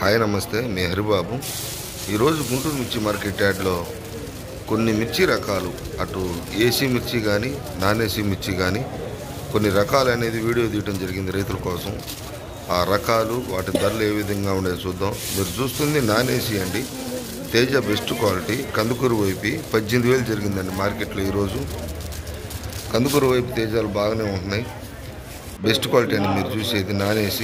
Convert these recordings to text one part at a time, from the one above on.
Hi నమస్తే, మీ హరిబాబు. ఈరోజు గుంటూరు మిర్చి మార్కెట్ యార్డ్లో కొన్ని మిర్చి రకాలు, అటు ఏసీ మిర్చి కానీ నాన్ ఏసీ మిర్చి కానీ కొన్ని రకాలు అనేది వీడియో తీయడం జరిగింది రైతుల కోసం. ఆ రకాలు వాటి ధరలు ఏ విధంగా ఉండేది చూద్దాం. మీరు చూస్తుంది నాన్ ఏసీ అండి, తేజ బెస్ట్ క్వాలిటీ. కందుకూరు వైపు 18,000 జరిగిందండి మార్కెట్లో ఈరోజు. కందుకూరు వైపు తేజాలు బాగానే ఉంటున్నాయి, బెస్ట్ క్వాలిటీ అండి. మీరు చూసేది నాన్ ఏసీ.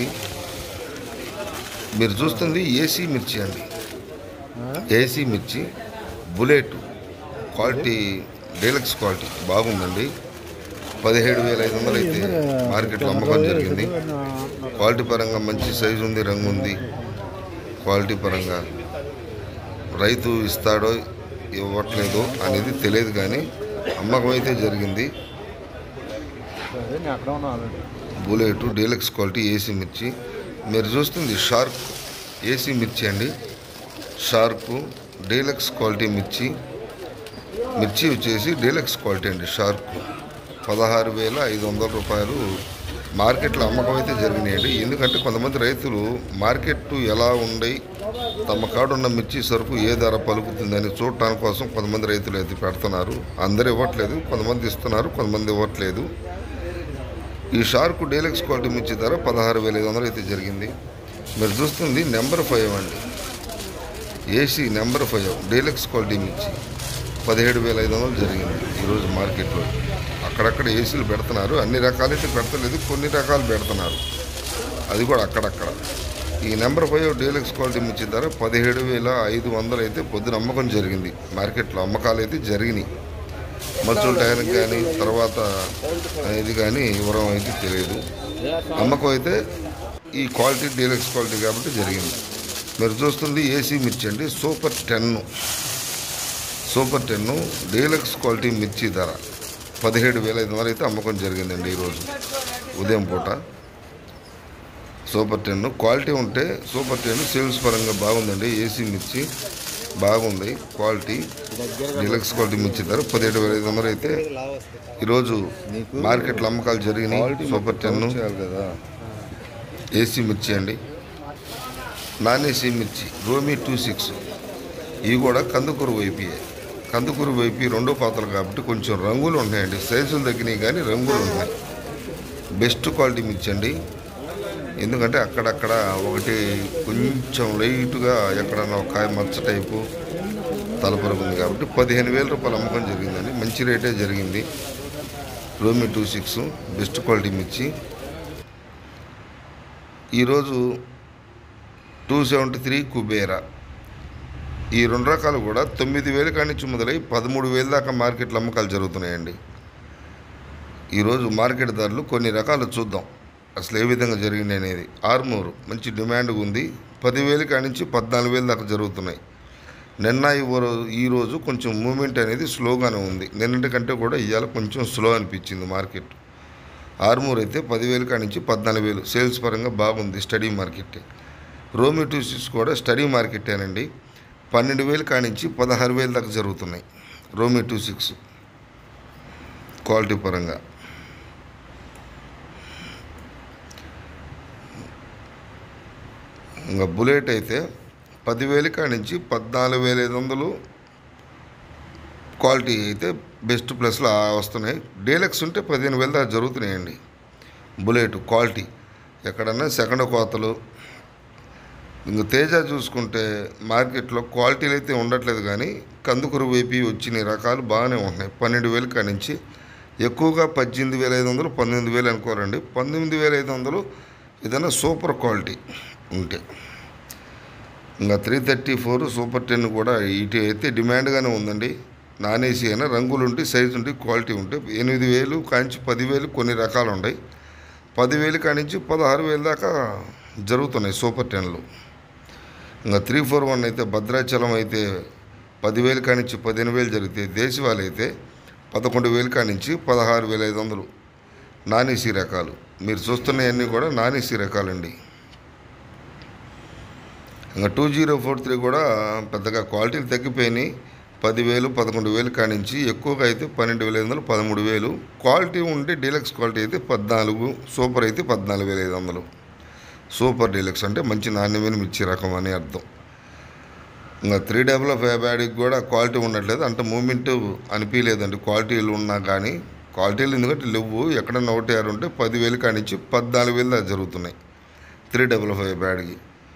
మీరు చూస్తుంది ఏసీ మిర్చి అండి, ఏసీ మిర్చి బుల్లెట్ క్వాలిటీ, డీలక్స్ క్వాలిటీ బాగుందండి. 17,500 అయితే మార్కెట్లో అమ్మకం జరిగింది. క్వాలిటీ పరంగా మంచి సైజు ఉంది, రంగు ఉంది. క్వాలిటీ పరంగా రైతు ఇస్తాడో ఇవ్వట్లేదో అనేది తెలియదు, కానీ అమ్మకం అయితే జరిగింది. బుల్లెట్ డీలక్స్ క్వాలిటీ ఏసీ మిర్చి. మీరు చూస్తుంది షార్క్ ఏసీ మిర్చి అండి, షార్క్ డీలక్స్ క్వాలిటీ మిర్చి. మిర్చి వచ్చేసి డీలక్స్ క్వాలిటీ అండి. షార్క్ 16,500 రూపాయలు మార్కెట్లో అమ్మకం అయితే జరిగినాయండి. ఎందుకంటే కొంతమంది రైతులు మార్కెట్ ఎలా ఉండి తమ కాడున్న మిర్చి సరుకు ఏ ధర పలుకుతుందని చూడటానికి కోసం కొంతమంది రైతులు అయితే పెడుతున్నారు. అందరూ ఇవ్వట్లేదు, కొంతమంది ఇస్తున్నారు, కొంతమంది ఇవ్వట్లేదు. ఈ షార్క్ డీలక్స్ క్వాలిటీ మిర్చి ధర 16,500 అయితే జరిగింది. మీరు చూస్తుంది నెంబర్ 5 అండి, ఏసీ నెంబర్ 5 డీలక్స్ క్వాలిటీ మిర్చి 17,500 జరిగింది ఈరోజు మార్కెట్లో. అక్కడక్కడ ఏసీలు పెడుతున్నారు, అన్ని రకాలైతే పెడతలేదు, కొన్ని రకాలు పెడుతున్నారు, అది కూడా అక్కడక్కడ. ఈ నెంబర్ 5 డీలక్స్ క్వాలిటీ మిర్చి ధర 17,500 అయితే పొద్దున అమ్మకం జరిగింది. మార్కెట్లో అమ్మకాలు అయితే జరిగినాయి. మచ్చుల టైర్కి కానీ తర్వాత ఇది కానీ ఇవ్వడం అయితే తెలియదు. అమ్మకం అయితే ఈ క్వాలిటీ డీలక్స్ క్వాలిటీ కాబట్టి జరిగింది. మీరు చూస్తుంది ఏసీ మిర్చి అండి, సూపర్ 10 డీలక్స్ క్వాలిటీ మిర్చి ధర 17,500 అయితే అమ్మకం జరిగిందండి ఈరోజు ఉదయం పూట. సూపర్ 10 క్వాలిటీ ఉంటే సూపర్ 10 సేల్స్ పరంగా బాగుందండి. ఏసీ మిర్చి బాగుంది క్వాలిటీ. డీలక్స్ క్వాలిటీ మిర్చి ధర 17,500 అయితే ఈరోజు మార్కెట్లో అమ్మకాలు జరిగినాయి. సూపర్ 10 ఏసీ మిర్చి అండి. నాన్ ఏసీ మిర్చి రోమి 26, ఇవి కూడా కందుకూరు వైపు. కందుకూరు వైపు రెండో పాత్రలు కాబట్టి కొంచెం రంగులు ఉన్నాయండి, సైజులు తగ్గినాయి కానీ రంగులు ఉన్నాయి. బెస్ట్ క్వాలిటీ మిర్చి అండి. ఎందుకంటే అక్కడక్కడ ఒకటి కొంచెం లైట్గా ఎక్కడన్నా ఒక కాయ మచ్చ టైపు తలపరకు ఉంది కాబట్టి 15,000 రూపాయలు అమ్మకం జరిగిందండి. మంచి రేటే జరిగింది. రోమి 26 బెస్ట్ క్వాలిటీ మిర్చి. ఈరోజు 273 కుబేరా, ఈ రెండు రకాలు కూడా 9,000 కాడి నుంచి మొదలై 13,000 దాకా మార్కెట్లో అమ్మకాలు జరుగుతున్నాయండి. ఈరోజు మార్కెట్ ధరలు కొన్ని రకాలు చూద్దాం అసలు ఏ విధంగా జరిగింది అనేది. ఆర్మూరు మంచి డిమాండ్ ఉంది, 10,000 కాడి నుంచి 14,000 దాకా జరుగుతున్నాయి. నిన్న ఈరోజు కొంచెం మూమెంట్ అనేది స్లోగానే ఉంది. నిన్నటి కంటే కూడా ఇవాళ కొంచెం స్లో అనిపించింది మార్కెట్. ఆర్మూర్ అయితే 10,000 కాడి నుంచి 14,000 సేల్స్ పరంగా బాగుంది, స్టడీ మార్కెట్. రోమి 26 కూడా స్టడీ మార్కెటేనండి, 12,000 కాడి నుంచి 16,000 దాకా జరుగుతున్నాయి రోమి 26 క్వాలిటీ పరంగా. ఇంకా బుల్లెట్ అయితే 10,000 కాడి నుంచి 14,500 క్వాలిటీ అయితే బెస్ట్ ప్లస్లో వస్తున్నాయి. డీలక్స్ ఉంటే 15,000 దాకా జరుగుతున్నాయండి. బుల్లెట్ క్వాలిటీ ఎక్కడన్నా సెకండ్ కోతలు. ఇంక తేజ చూసుకుంటే మార్కెట్లో క్వాలిటీలు అయితే ఉండట్లేదు, కానీ కందుకూరు వైపు వచ్చిన రకాలు బాగానే ఉంటున్నాయి. 12,000 కాడి నుంచి ఎక్కువగా 18,500 19,000 అనుకోరండి. 19,500 ఏదైనా సూపర్ క్వాలిటీ ఉంటే. ఇంకా 334 సూపర్ 10 కూడా ఇటు అయితే డిమాండ్గానే ఉందండి. నాన్ ఏసీ అయినా రంగులు ఉంటే సైజు ఉంటే క్వాలిటీ ఉంటే 8,000 కాంచి 10,000 కొన్ని రకాలు ఉన్నాయి. 10,000 కాడి నుంచి 16,000 దాకా జరుగుతున్నాయి సూపర్ 10లు. ఇంకా 341 అయితే భద్రాచలం అయితే 10,000 కాడి నుంచి 15,000 జరిగితే, దేశవాళీ అయితే 11,000 కాడి నుంచి 16,500 నాన్ ఏసీ రకాలు. మీరు చూస్తున్నవన్నీ కూడా నాన్ ఏసీ రకాలండి. ఇంకా 2043 కూడా పెద్దగా క్వాలిటీలు తగ్గిపోయినాయి. 10,000 11,000 కాడి నుంచి ఎక్కువగా అయితే 12,500 13,000. క్వాలిటీ ఉంటే డీలక్స్ క్వాలిటీ అయితే 14, సూపర్ అయితే 14,500. సూపర్ డీలక్స్ అంటే మంచి నాణ్యమైన మిర్చి రకం అని అర్థం. ఇంకా 355 బ్యాడ్కి కూడా క్వాలిటీ ఉండట్లేదు, అంటే మూమెంట్ అనిపించలేదండి. క్వాలిటీలు ఉన్నా కానీ క్వాలిటీలు ఎందుకంటే లేవు. ఎక్కడన్నా 1.6 ఉంటే 10,000 కానించి 14,000 దాకా జరుగుతున్నాయి 355 బ్యాడ్కి.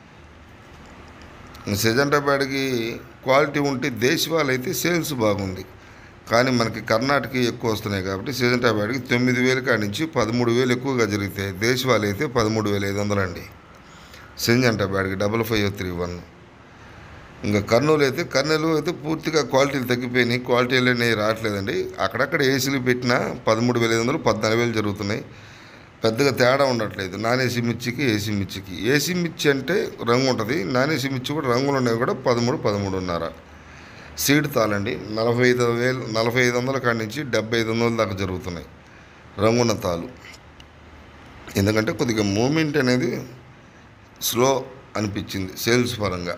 సిజంటా బ్యాడ్కి క్వాలిటీ ఉంటే దేశవాళీ అయితే సేల్స్ బాగుంది, కానీ మనకి కర్ణాటక ఎక్కువ వస్తున్నాయి కాబట్టి సిజంటా బ్యాడ్కి 9,000 కానించి 13,000 ఎక్కువగా జరుగుతాయి. దేశవాళీ అయితే 13,500 అండి. సిజంటా బ్యాడ్కి 5531. ఇంకా కర్నూలు అయితే పూర్తిగా క్వాలిటీలు తగ్గిపోయినాయి, క్వాలిటీలు అనేవి రావట్లేదండి. అక్కడక్కడ ఏసీలు పెట్టినా 13,500 14,000 జరుగుతున్నాయి. పెద్దగా తేడా ఉండట్లేదు నాన్ ఏసీ మిర్చికి ఏసీ మిర్చికి. ఏసీ మిర్చి అంటే రంగు ఉంటుంది, నాన్ ఏసీ మిర్చి కూడా రంగులు ఉన్నాయి కూడా 13, 13.5. సీడ్ తాళండి 45,500 కాడి నుంచి 75,000 దాకా జరుగుతున్నాయి రంగున్న తాలు. ఎందుకంటే కొద్దిగా మూమెంట్ అనేది స్లో అనిపించింది సేల్స్ పరంగా.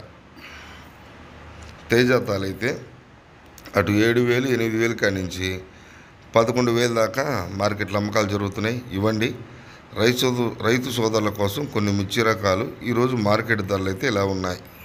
తేజ తాలు అయితే అటు 7,000, 8,000 కాడి నుంచి 11,000 దాకా మార్కెట్లో అమ్మకాలు జరుగుతున్నాయి. ఇవ్వండి రైతు సోదరుల కోసం కొన్ని మిర్చి రకాలు. ఈరోజు మార్కెట్ ధరలు అయితే ఇలా ఉన్నాయి.